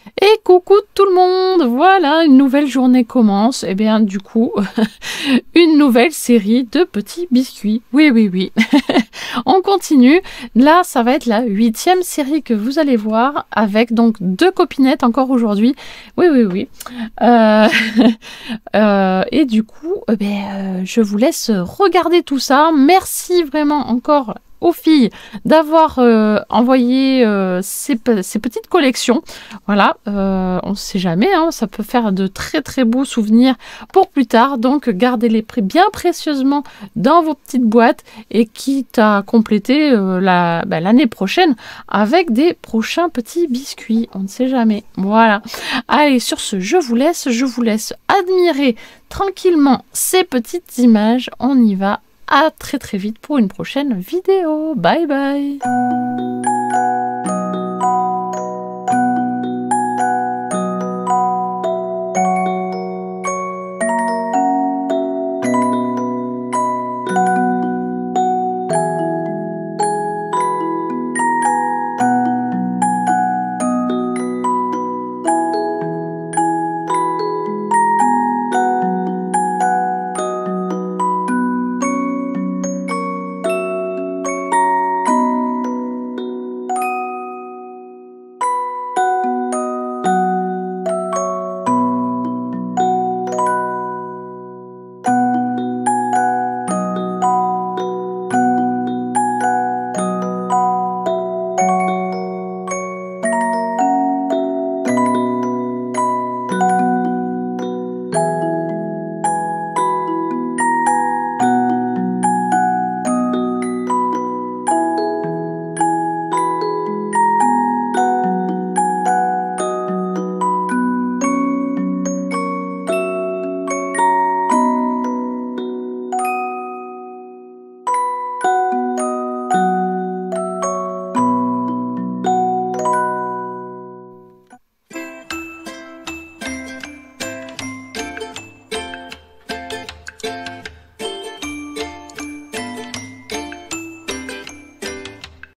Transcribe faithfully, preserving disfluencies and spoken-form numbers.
Et coucou tout le monde, voilà, une nouvelle journée commence. Et bien du coup, une nouvelle série de petits biscuits. Oui, oui, oui. On continue. Là, ça va être la huitième série que vous allez voir avec donc deux copinettes encore aujourd'hui. Oui, oui, oui. Euh, euh, et du coup, eh ben, euh, je vous laisse regarder tout ça. Merci vraiment encore aux filles d'avoir euh, envoyé euh, ces, ces petites collections. Voilà, euh, on ne sait jamais, hein, ça peut faire de très très beaux souvenirs pour plus tard. Donc gardez-les bien précieusement dans vos petites boîtes et quitte à compléter euh, la, bah, l'année prochaine avec des prochains petits biscuits. On ne sait jamais. Voilà. Allez, sur ce, je vous laisse. Je vous laisse admirer tranquillement ces petites images. On y va. À très très vite pour une prochaine vidéo. Bye bye.